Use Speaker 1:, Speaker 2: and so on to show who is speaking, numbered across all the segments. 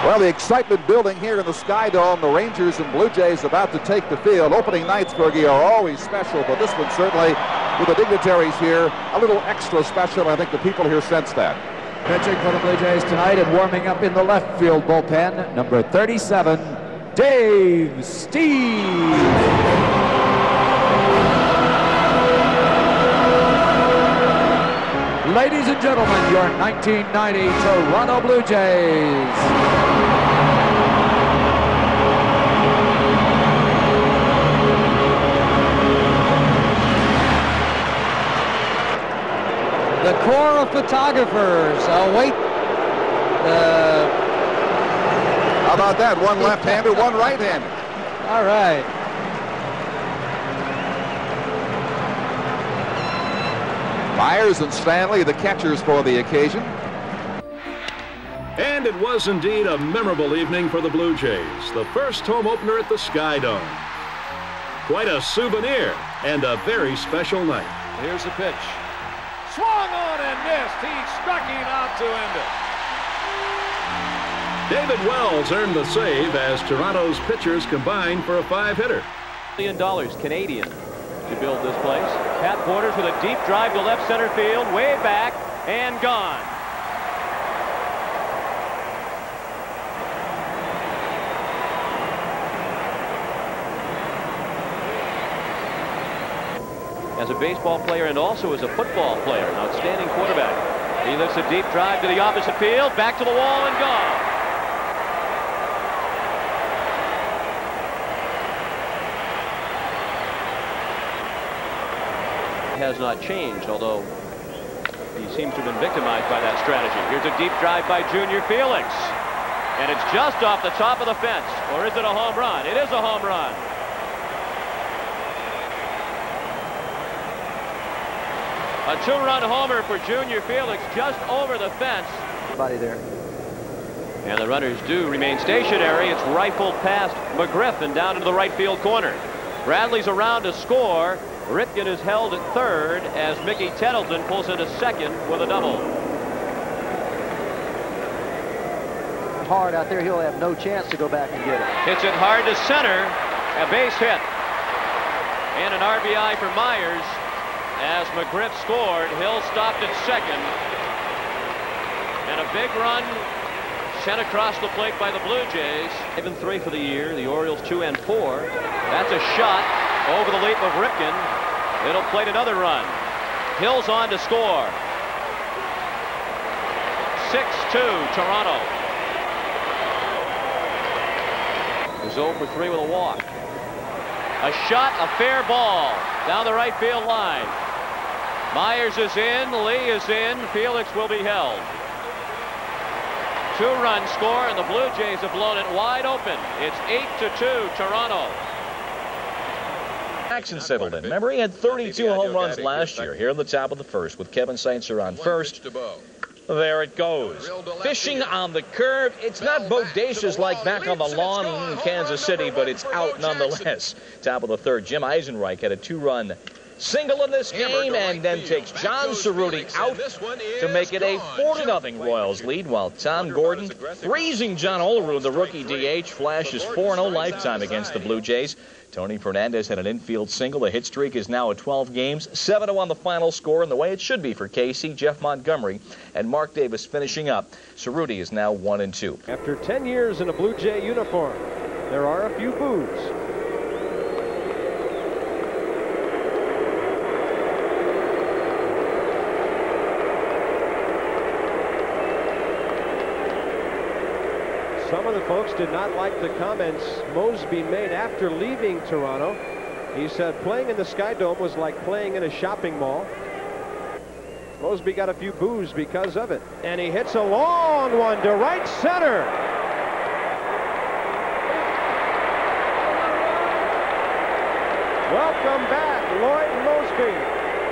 Speaker 1: Well, the excitement building here in the Sky Dome. The Rangers and Blue Jays about to take the field. Opening nights, Fergie, are always special, but this one certainly, with the dignitaries here, a little extra special. I think the people here sense that.
Speaker 2: Pitching for the Blue Jays tonight and warming up in the left field bullpen, number 37, Dave Steve. Ladies and gentlemen, your 1990 Toronto Blue Jays.
Speaker 3: The corps of photographers await the...
Speaker 1: How about that? One left-hander, one right-hander.
Speaker 3: All right.
Speaker 1: Myers and Stanley, the catchers for the occasion.
Speaker 4: And it was indeed a memorable evening for the Blue Jays. The first home opener at the Sky Dome. Quite a souvenir and a very special night.
Speaker 5: Here's the pitch. Swung on and missed. He struck him out to end it.
Speaker 4: David Wells earned the save as Toronto's pitchers combined for a 5-hitter.
Speaker 6: $1 million Canadian to build this place. Pat Borders with a deep drive to left center field, way back and gone. As a baseball player and also as a football player, an outstanding quarterback. He lifts a deep drive to the opposite field, back to the wall and gone. Has not changed, although he seems to have been victimized by that strategy. Here's a deep drive by Junior Felix, and it's just off the top of the fence. Or is it a home run? It is a home run. A two-run homer for Junior Felix just over the fence.
Speaker 3: Body there.
Speaker 6: And the runners do remain stationary. It's rifled past McGriff and down into the right field corner. Bradley's around to score. Ripken is held at third as Mickey Tettleton pulls into second with a double.
Speaker 3: Hard out there, he'll have no chance to go back and get it.
Speaker 6: Hits it hard to center, a base hit. And an RBI for Myers as McGriff scored. Hill stopped at second. And a big run sent across the plate by the Blue Jays. 5-3 for the year, the Orioles 2-4. That's a shot over the leap of Ripken. It'll plate another run. Hill's on to score. 6-2 Toronto. He's 0 for 3 with a walk. A shot, a fair ball down the right field line. Myers is in, Lee is in, Felix will be held. 2-run score, and the Blue Jays have blown it wide open. It's 8-2 Toronto.
Speaker 7: Jackson settled in. Remember, he had 32 home runs last year here in the top of the first with Kevin Saintzer on first. There it goes. Fishing on the curve. It's not bodacious like back on the lawn in Kansas City, but it's out nonetheless. Top of the third, Jim Eisenreich had a 2-run single in this game and then takes John Cerruti out to make it a 4-0 Royals lead, while Tom Gordon freezing John Olerud, the rookie DH, flashes 4-0 lifetime against the Blue Jays. Tony Fernandez had an infield single. The hit streak is now at 12 games. 7-0 on the final score, and the way it should be for Casey, Jeff Montgomery, and Mark Davis finishing up. Cerruti is now 1-2.
Speaker 8: After 10 years in a Blue Jay uniform, there are a few boos. Some of the folks did not like the comments Mosby made after leaving Toronto. He said playing in the Sky Dome was like playing in a shopping mall. Mosby got a few boos because of it. And he hits a long one to right center. Welcome back, Lloyd Mosby.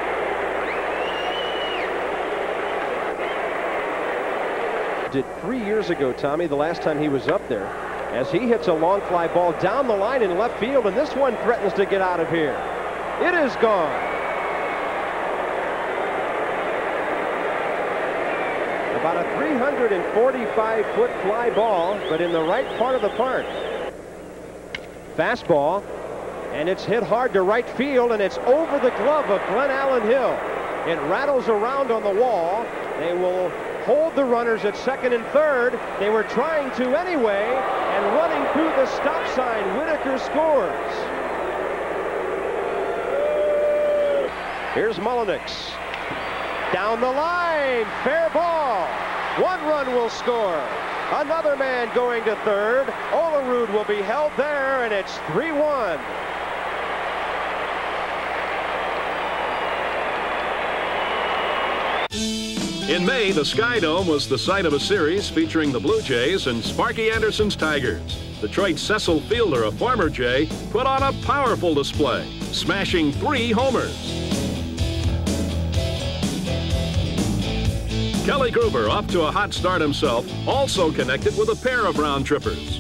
Speaker 8: Did 3 years ago, Tommy, the last time he was up there, as he hits a long fly ball down the line in left field, and this one threatens to get out of here. It is gone. About a 345-foot fly ball, but in the right part of the park. Fastball, and it's hit hard to right field, and it's over the glove of Glenn Allen Hill. It rattles around on the wall. They will hold the runners at second and third. They were trying to anyway, and running through the stop sign, Whitaker scores. Here's Mullenix. Down the line, fair ball. One run will score. Another man going to third. Olerud will be held there, and it's 3-1.
Speaker 4: In May, the Sky Dome was the site of a series featuring the Blue Jays and Sparky Anderson's Tigers. Detroit's Cecil Fielder, a former Jay, put on a powerful display, smashing 3 homers. Kelly Gruber, off to a hot start himself, also connected with a pair of round trippers.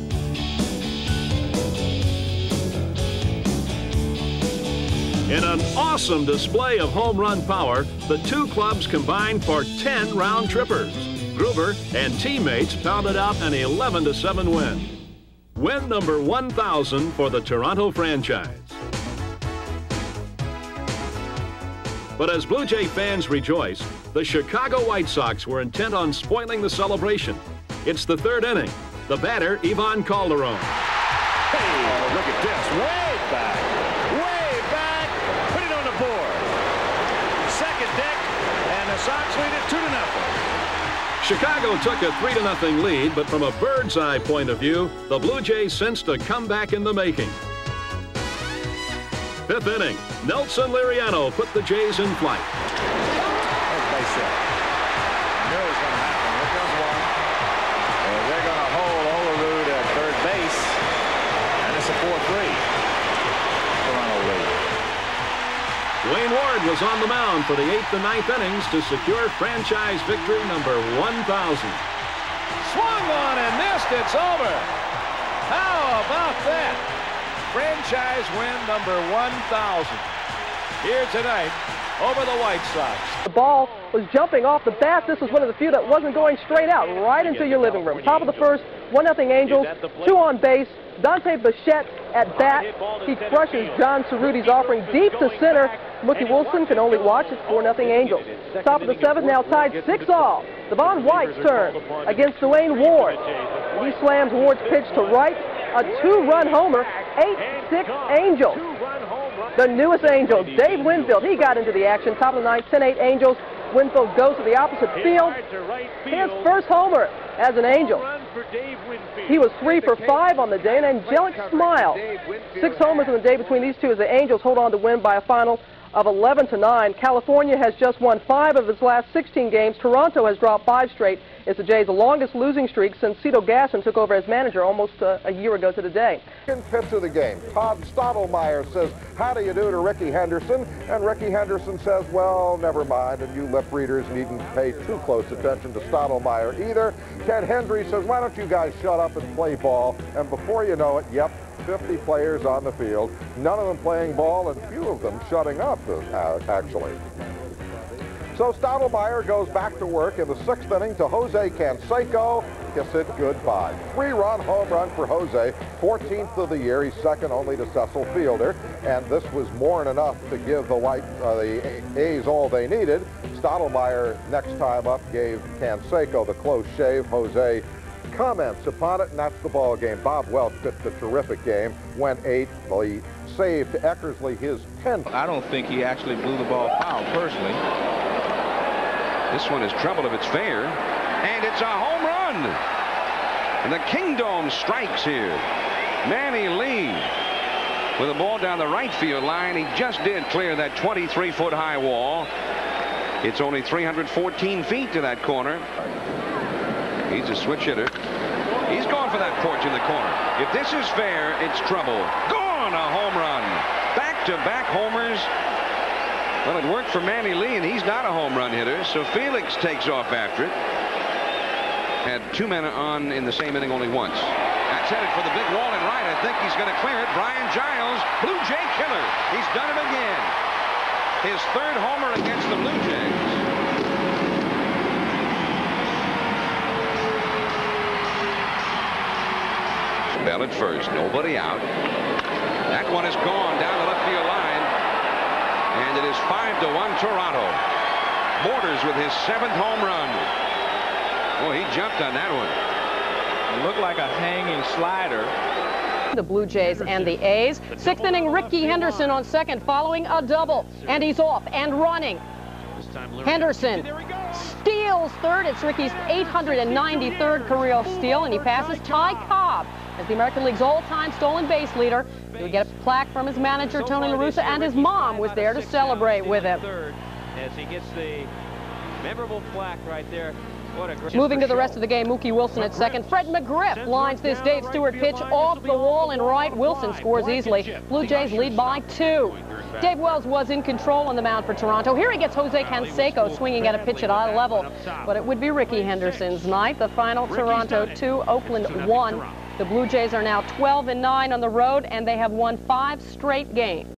Speaker 4: In an awesome display of home run power, the two clubs combined for 10 round trippers. Gruber and teammates pounded out an 11-7 win. Win number 1,000 for the Toronto franchise. But as Blue Jay fans rejoice, the Chicago White Sox were intent on spoiling the celebration. It's the third inning. The batter, Ivan Calderon.
Speaker 5: Hey, look at this. Way back. Put it on the board. Second deck, and the Sox lead it 2-0.
Speaker 4: Chicago took a 3-0 lead, but from a bird's eye point of view, the Blue Jays sensed a comeback in the making. Fifth inning, Nelson Liriano put the Jays in flight.
Speaker 5: As they said, I knew it was going to happen. Here comes one. And they're going to hold Olerud at third base. And it's a 4-3. Toronto lead.
Speaker 4: Wayne Ward was on the mound for the 8th and 9th innings to secure franchise victory number 1,000.
Speaker 5: Swung on and missed. It's over. How about that? Franchise win number 1,000 here tonight over the White Sox.
Speaker 9: The ball was jumping off the bat. This was one of the few that wasn't going straight out right into your living room. Top of the first, 1-0 Angels, 2 on base. Dante Bichette at bat. He crushes John Cerruti's offering deep to center. Mookie Wilson can only watch. It's 4-0 Angels. Top of the 7th, now tied 6-all. Devon White's turn against Dwayne Ward. He slams Ward's pitch to right. A 2-run homer, 8-6 Angels. The newest Angel, Dave Winfield, he got into the action. Top of the 9th, 10-8 Angels. Winfield goes to the opposite field. His first homer as an Angel. He was 3 for 5 on the day, an angelic smile. 6 homers in the day between these two as the Angels hold on to win by a final of 11-9. California has just won 5 of its last 16 games. Toronto has dropped 5 straight. It's the Jays' longest losing streak since Cito Gaston took over as manager almost a year ago to the day.
Speaker 1: Pitch of the game. Todd Stottlemyre says, "How do you do?" to Ricky Henderson, and Ricky Henderson says, "Well, never mind, and you lip readers needn't pay too close attention to Stottlemyre either." Ted Hendry says, "Why don't you guys shut up and play ball?" And before you know it, yep, 50 players on the field, none of them playing ball, and few of them shutting up, actually. So Stottlemyre goes back to work in the 6th inning to Jose Canseco. Kiss it goodbye. 3-run home run for Jose, 14th of the year. He's second only to Cecil Fielder, and this was more than enough to give the A's all they needed. Stottlemyre, next time up, gave Canseco the close shave. Jose comments upon it, and that's the ball game. Bob Welch pitched a terrific game, went 8. He saved to Eckersley his 10th.
Speaker 10: I don't think he actually blew the ball foul, personally. This one is trouble if it's fair, and it's a home run. And the Kingdom strikes here. Manny Lee with a ball down the right field line. He just did clear that 23-foot high wall. It's only 314 feet to that corner. He's a switch hitter. He's going for that porch in the corner. If this is fair, it's trouble. Gone, a home run. Back-to-back homers. Well, it worked for Manny Lee, and he's not a home run hitter, so Felix takes off after it. Had 2 men on in the same inning only once. That's headed for the big wall in right. I think he's going to clear it. Brian Giles, Blue Jay killer. He's done it again. His 3rd homer against the Blue Jays. Bell at first. Nobody out. That one is gone down the left field line. And it is 5-1 Toronto. Borders with his 7th home run. Oh, he jumped on that one.
Speaker 11: It looked like a hanging slider.
Speaker 9: The Blue Jays and the A's. 6th inning, Ricky Henderson on second following a double. And he's off and running. Henderson steals third. It's Ricky's 893rd career steal, and he passes Ty Cobb as the American League's all-time stolen base leader. He would get a plaque from his manager, Tony La Russa, and his mom was there to celebrate with him.
Speaker 8: As he gets the memorable plaque right there.
Speaker 9: Moving to the rest of the game, Mookie Wilson at second. Fred McGriff lines this Dave Stewart pitch off the wall and right. Wilson scores easily. Blue Jays lead by 2. Dave Wells was in control on the mound for Toronto. Here he gets Jose Canseco swinging at a pitch at eye level. But it would be Ricky Henderson's night. The final, Toronto 2, Oakland 1. The Blue Jays are now 12-9 on the road, and they have won 5 straight games.